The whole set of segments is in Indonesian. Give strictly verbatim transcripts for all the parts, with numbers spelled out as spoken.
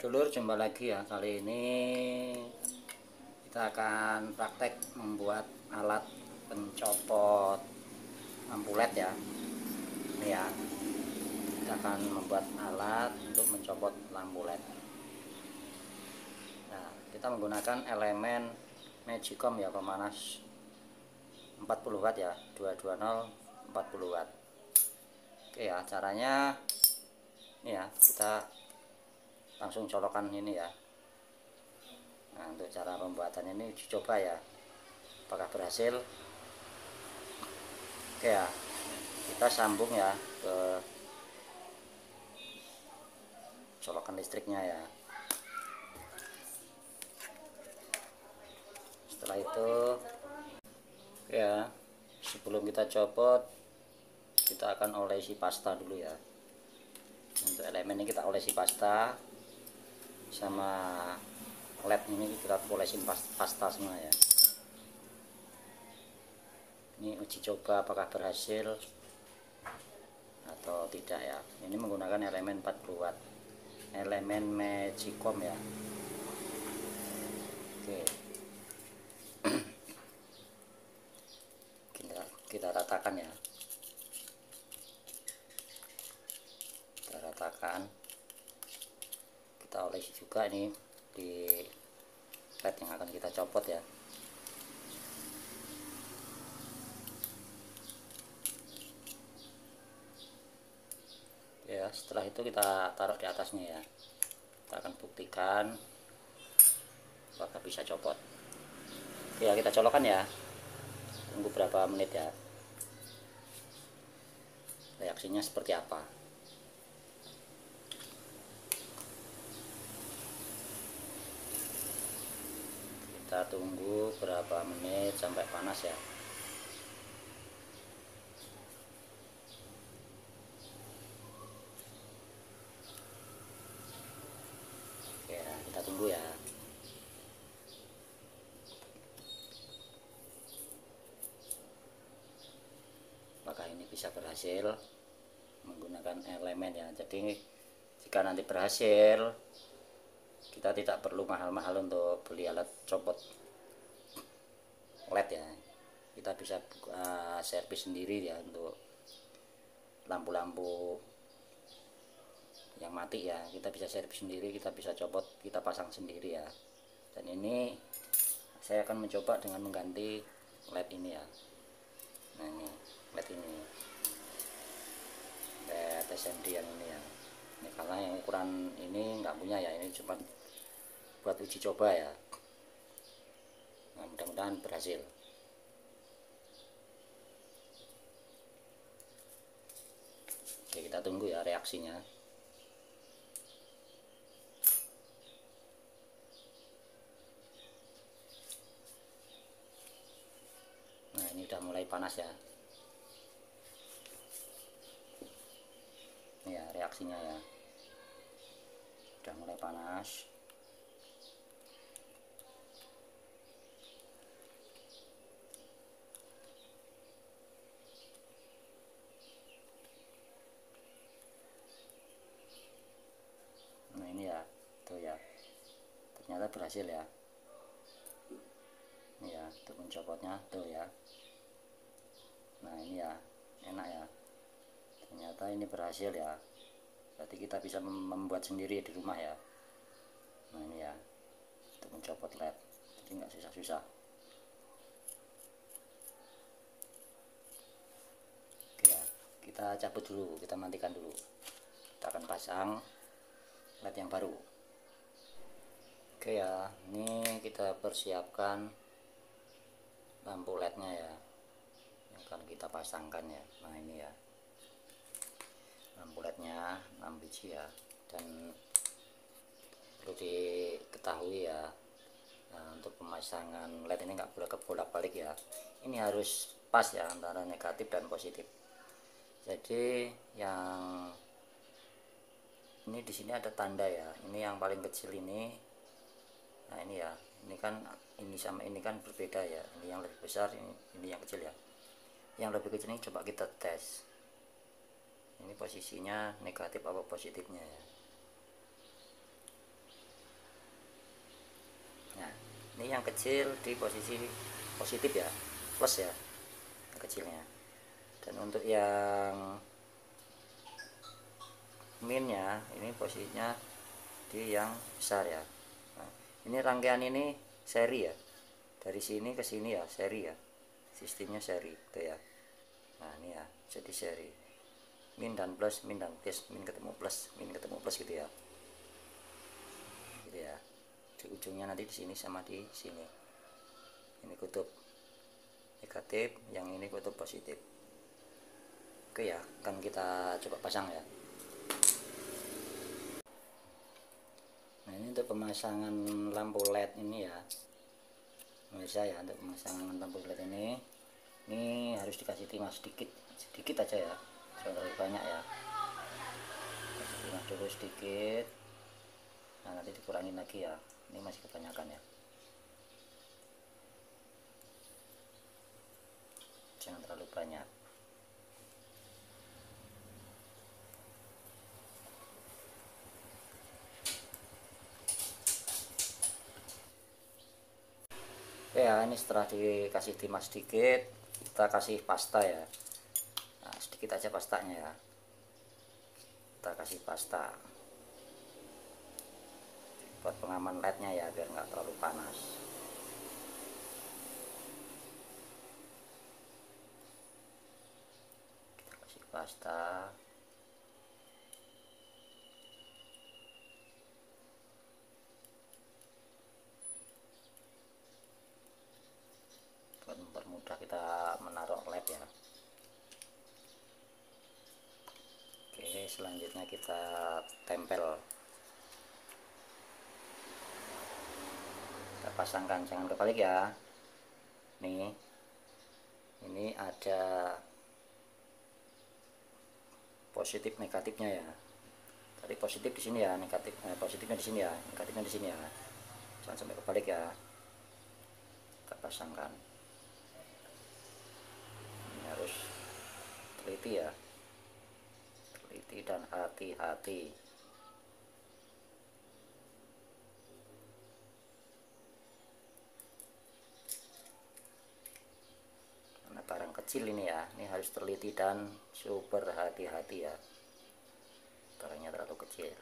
dulur, jumpa lagi ya. Kali ini kita akan praktek membuat alat pencopot lampu L E D ya. Ini ya, kita akan membuat alat untuk mencopot lampu L E D. Nah, kita menggunakan elemen Magicom ya, pemanas empat puluh watt ya, dua dua nol empat puluh watt. Oke ya, caranya ini ya, kita langsung colokan ini ya. Nah, untuk cara pembuatan ini uji coba ya, apakah berhasil. Oke ya, kita sambung ya ke colokan listriknya ya. Setelah itu ya, sebelum kita copot, kita akan olesi pasta dulu ya. Untuk elemen ini kita olesi pasta, sama L E D ini kita olesin pasta semua ya. Ini uji coba apakah berhasil atau tidak ya. Ini menggunakan elemen empat puluh watt, elemen Magicom ya. Oke, kita, kita ratakan ya, kita ratakan, kita olesi juga ini di L E D yang akan kita copot ya. Ya, setelah itu kita taruh di atasnya ya. Kita akan buktikan apakah bisa copot. Oke ya, kita colokan ya. Tunggu berapa menit ya, reaksinya seperti apa. Kita tunggu berapa menit sampai panas ya. Oke, kita tunggu ya. Apakah ini bisa berhasil menggunakan elemen ya. Jadi jika nanti berhasil, kita tidak perlu mahal-mahal untuk beli alat copot L E D ya. Kita bisa uh, servis sendiri ya untuk lampu-lampu yang mati ya. Kita bisa servis sendiri, kita bisa copot, kita pasang sendiri ya. Dan ini saya akan mencoba dengan mengganti L E D ini ya. Nah, ini L E D ini, L E D S M D yang ini ya. Ini karena yang ukuran ini nggak punya ya, ini cuma buat uji coba ya. Nah, mudah-mudahan berhasil. Oke, kita tunggu ya reaksinya. Nah, ini udah mulai panas ya. Ini ya reaksinya ya, udah mulai panas. Nah, ini ya, tuh ya, ternyata berhasil ya. Ini ya, untuk mencopotnya tuh ya. Nah, ini ya, enak ya, ternyata ini berhasil ya. Berarti kita bisa membuat sendiri di rumah ya. Nah, ini ya, untuk mencopot L E D, jadi nggak susah-susah. Oke ya, kita cabut dulu, kita matikan dulu. Kita akan pasang L E D yang baru. Oke ya, ini kita persiapkan lampu L E D-nya ya, yang akan kita pasangkan ya. Nah, ini ya, lampu L E D-nya enam biji ya. Dan perlu diketahui ya, nah, untuk pemasangan L E D ini nggak boleh kebolak-balik ya. Ini harus pas ya antara negatif dan positif. Jadi yang ini di sini ada tanda ya. Ini yang paling kecil ini. Nah, ini ya, ini kan ini sama ini kan berbeda ya. Ini yang lebih besar, ini, ini yang kecil ya. Yang lebih kecil ini coba kita tes. Ini posisinya negatif apa positifnya ya. Ini yang kecil di posisi positif ya, plus ya, yang kecilnya. Dan untuk yang minnya ini posisinya di yang besar ya. Nah, ini rangkaian ini seri ya, dari sini ke sini ya seri ya, sistemnya seri gitu ya. Nah ini ya, jadi seri min dan plus, min dan plus, min ketemu plus, min ketemu plus gitu ya, gitu ya. Di ujungnya nanti di sini sama di sini. Ini kutub negatif, yang ini kutub positif. Oke ya, kan kita coba pasang ya. Nah ini untuk pemasangan lampu L E D ini ya, pemirsa ya, untuk pemasangan lampu L E D ini, ini harus dikasih timah sedikit, sedikit aja ya, jangan terlalu banyak ya. Kasih timah dulu sedikit. Nah nanti dikurangin lagi ya, ini masih kebanyakan ya. Jangan terlalu banyak. Ya ini setelah dikasih timah sedikit, kita kasih pasta ya. Nah, sedikit aja pastanya ya, kita kasih pasta buat pengaman L E D nya ya, biar nggak terlalu panas. Kita kasih pasta. Buat mempermudah kita menaruh L E D ya. Oke, selanjutnya kita tempel, kita pasangkan, jangan kebalik ya. Nih, ini ada positif negatifnya ya. Tadi positif di sini ya, negatif eh, positifnya di sini ya, negatifnya di sini ya. Jangan sampai kebalik ya. Kita pasangkan. Ini harus teliti ya, teliti dan hati-hati. Karena barang kecil ini ya, ini harus teliti dan super hati-hati ya. Barangnya terlalu kecil.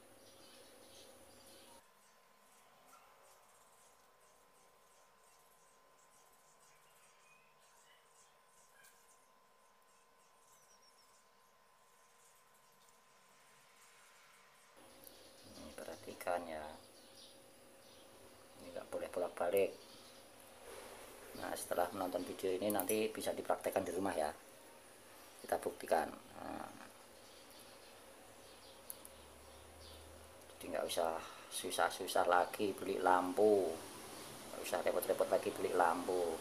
Ini perhatikan ya, ini nggak boleh bolak-balik. Nah setelah menonton video ini nanti bisa dipraktekkan di rumah ya, kita buktikan. Nah, jadi nggak usah susah-susah lagi beli lampu, nggak usah repot-repot lagi beli lampu,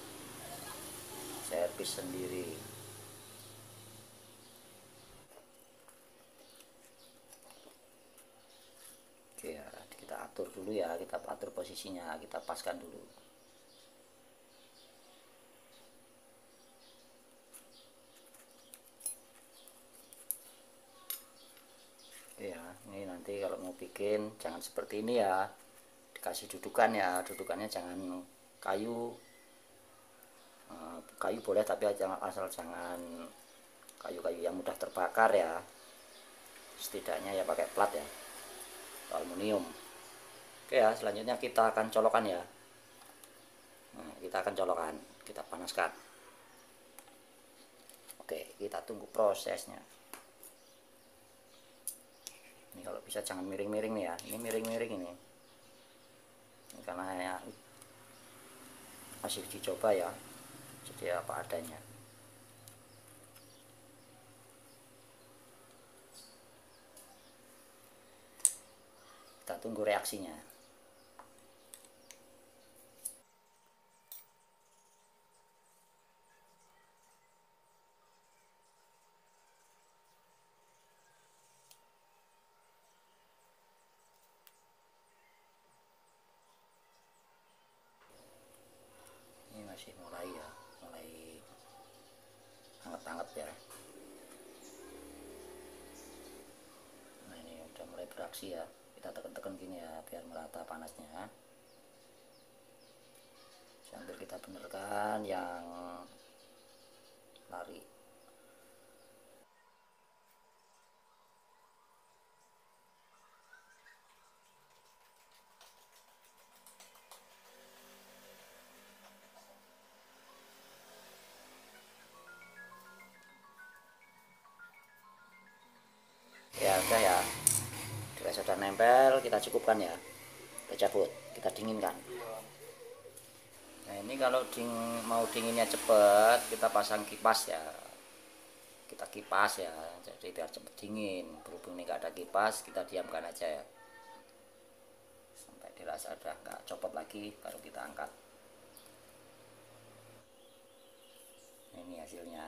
servis sendiri. Oke ya, kita atur dulu ya, kita atur posisinya, kita paskan dulu. Ya ini nanti kalau mau bikin jangan seperti ini ya, dikasih dudukan ya, dudukannya jangan kayu, kayu boleh tapi asal jangan kayu-kayu yang mudah terbakar ya, setidaknya ya pakai plat ya, aluminium. Oke ya, selanjutnya kita akan colokan ya. Nah, kita akan colokan, kita panaskan. Oke, kita tunggu prosesnya. Ini kalau bisa jangan miring-miring nih ya, ini miring-miring ini. Ini karena ya masih dicoba ya, jadi apa adanya. Kita tunggu reaksinya. Ini masih mulai ya, mulai hangat-hangat ya. Nah ini udah mulai beraksi ya, kita tekan-tekan gini ya biar merata panasnya. sambil kita benarkan yang lari. Ya udah ya, jika sudah nempel kita cukupkan ya, kita cabut, kita dinginkan. Nah ini kalau ding, mau dinginnya cepet kita pasang kipas ya, kita kipas ya, jadi biar cepet dingin. Berhubung ini nggak ada kipas, kita diamkan aja ya sampai dirasa udah nggak copot lagi, baru kita angkat. Nah, ini hasilnya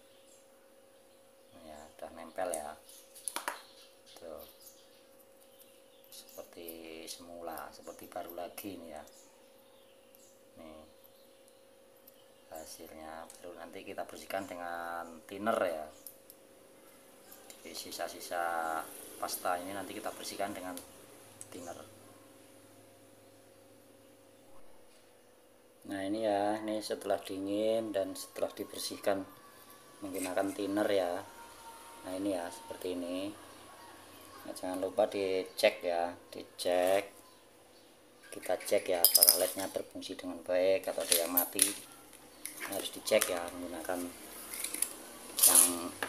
ya, udah nempel ya tuh, seperti semula, seperti baru lagi nih ya. Nih hasilnya, baru nanti kita bersihkan dengan thinner ya. Jadi sisa-sisa pasta ini nanti kita bersihkan dengan thinner. Nah ini ya, ini setelah dingin dan setelah dibersihkan menggunakan thinner ya. Nah ini ya, seperti ini. Nah, jangan lupa dicek ya, dicek, kita cek ya apakah lednya berfungsi dengan baik atau ada yang mati. Ini harus dicek ya, menggunakan yang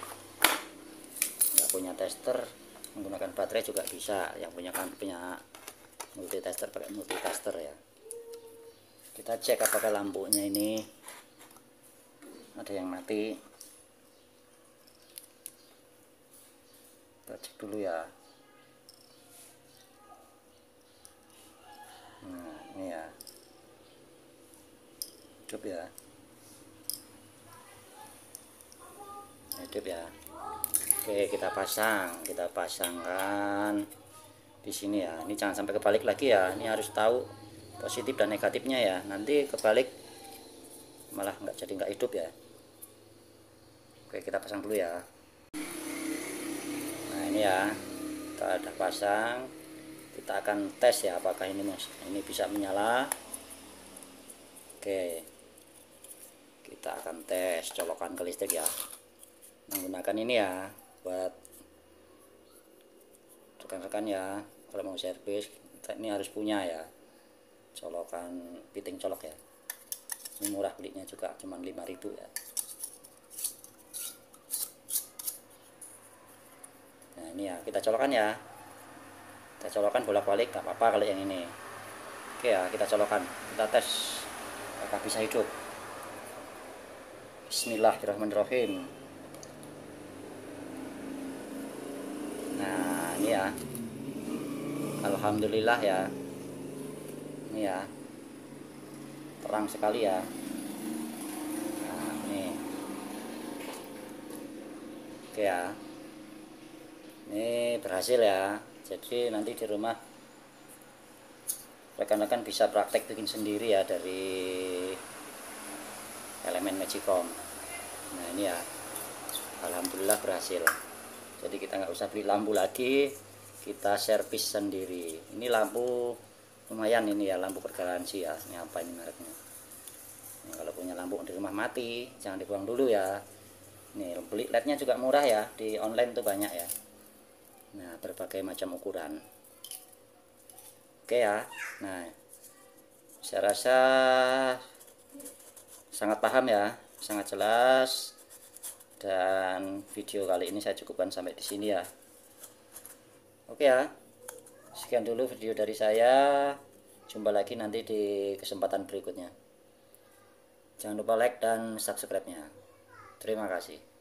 nggak punya tester menggunakan baterai juga bisa, yang punya kan punya multi tester pakai multi tester ya. Kita cek apakah lampunya ini ada yang mati, kita cek dulu ya. Nah ini ya, hidup ya, hidup ya. Oke, kita pasang, kita pasangkan di sini ya. Ini jangan sampai kebalik lagi ya, ini harus tahu positif dan negatifnya ya, nanti kebalik malah nggak jadi nggak hidup ya. Oke, kita pasang dulu ya. Nah ini ya, kita udah pasang, kita akan tes ya apakah ini ini bisa menyala. Oke, kita akan tes colokan ke listrik ya, menggunakan ini ya buat rekan-rekan ya, kalau mau servis ini harus punya ya colokan piting colok ya. Ini murah belinya juga, cuma lima ribu ya. Nah ini ya, kita colokan ya, kita colokan bolak-balik, gak apa-apa kalau yang ini. Oke ya, kita colokan, kita tes apakah bisa hidup. Bismillahirrahmanirrahim. Nah ini ya, alhamdulillah ya, ini ya terang sekali ya. Nah ini oke ya, ini berhasil ya. Jadi nanti di rumah rekan-rekan bisa praktek bikin sendiri ya dari elemen Magicom. Nah ini ya, alhamdulillah berhasil. Jadi kita nggak usah beli lampu lagi, kita servis sendiri. Ini lampu lumayan ini ya, lampu bergaransi ya. Ini apa ini mereknya? Ini kalau punya lampu di rumah mati, jangan dibuang dulu ya. Nih beli lednya juga murah ya, di online tuh banyak ya. Nah berbagai macam ukuran. Oke ya. Nah saya rasa sangat paham ya, sangat jelas. Dan video kali ini saya cukupkan sampai di sini ya. Oke ya, sekian dulu video dari saya. Jumpa lagi nanti di kesempatan berikutnya. Jangan lupa like dan subscribe-nya. Terima kasih.